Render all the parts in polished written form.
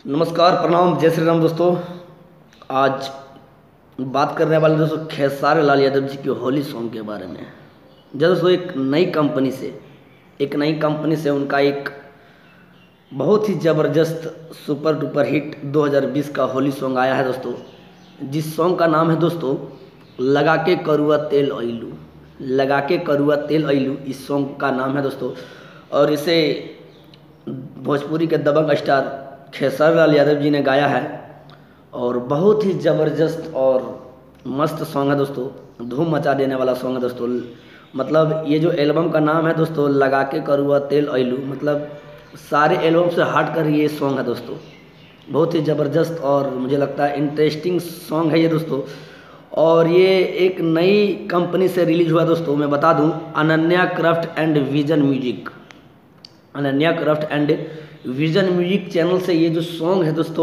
नमस्कार, प्रणाम, जय श्री राम दोस्तों। आज बात करने वाले दोस्तों खेसारी लाल यादव जी की होली सॉन्ग के बारे में। जब दोस्तों एक नई कंपनी से उनका एक बहुत ही ज़बरदस्त सुपर डुपर हिट 2020 का होली सॉन्ग आया है दोस्तों, जिस सॉन्ग का नाम है दोस्तों लगा के करुआ तेल अइलू। लगा के करुआ तेल अइलू इस सॉन्ग का नाम है दोस्तों, और इसे भोजपुरी के दबंग स्टार खेसारी लाल यादव जी ने गाया है और बहुत ही ज़बरदस्त और मस्त सॉन्ग है दोस्तों, धूम मचा देने वाला सॉन्ग है दोस्तों। मतलब ये जो एल्बम का नाम है दोस्तों लगा के करुआ तेल अइलू, मतलब सारे एल्बम से हट कर ये सॉन्ग है दोस्तों। बहुत ही ज़बरदस्त और मुझे लगता है इंटरेस्टिंग सॉन्ग है ये दोस्तों। और ये एक नई कंपनी से रिलीज हुआ दोस्तों, मैं बता दूं, Ananya craft and vision music. Ananya craft and vision music channel से ये जो सॉन्ग है दोस्तों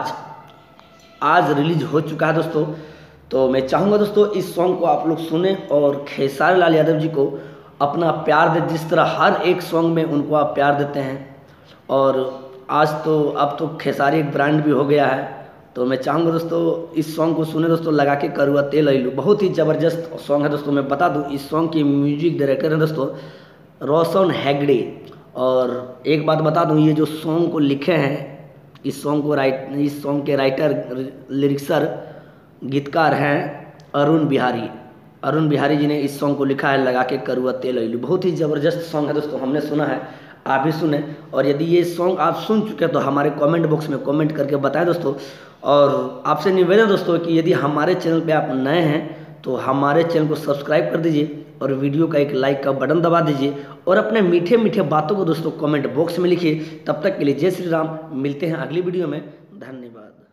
आज रिलीज हो चुका है दोस्तों। तो मैं चाहूँगा दोस्तों इस सॉन्ग को आप लोग सुने और खेसारी लाल यादव जी को अपना प्यार दे, जिस तरह हर एक सॉन्ग में उनको आप प्यार देते हैं। और आज तो अब तो खेसारी एक ब्रांड भी हो गया है। तो मैं चाहूँगा दोस्तों इस सॉन्ग को सुने दोस्तों, लगा के करुआ तेल अइलू। बहुत ही ज़बरदस्त सॉन्ग है दोस्तों। मैं बता दूँ इस सॉन्ग की म्यूजिक डायरेक्टर है दोस्तों रोशन हेगड़े। और एक बात बता दूं, ये जो सॉन्ग को लिखे हैं, इस सॉन्ग के राइटर लिरिक्सर गीतकार हैं अरुण बिहारी जी ने इस सॉन्ग को लिखा है लगा के करुआ तेल अइलू। बहुत ही ज़बरदस्त सॉन्ग है दोस्तों, हमने सुना है, आप भी सुने। और यदि ये सॉन्ग आप सुन चुके हैं तो हमारे कमेंट बॉक्स में कमेंट करके बताएं दोस्तों। और आपसे निवेदन दोस्तों कि यदि हमारे चैनल पे आप नए हैं तो हमारे चैनल को सब्सक्राइब कर दीजिए और वीडियो का एक लाइक का बटन दबा दीजिए और अपने मीठे मीठे बातों को दोस्तों कमेंट बॉक्स में लिखिए। तब तक के लिए जय श्री राम। मिलते हैं अगली वीडियो में। धन्यवाद।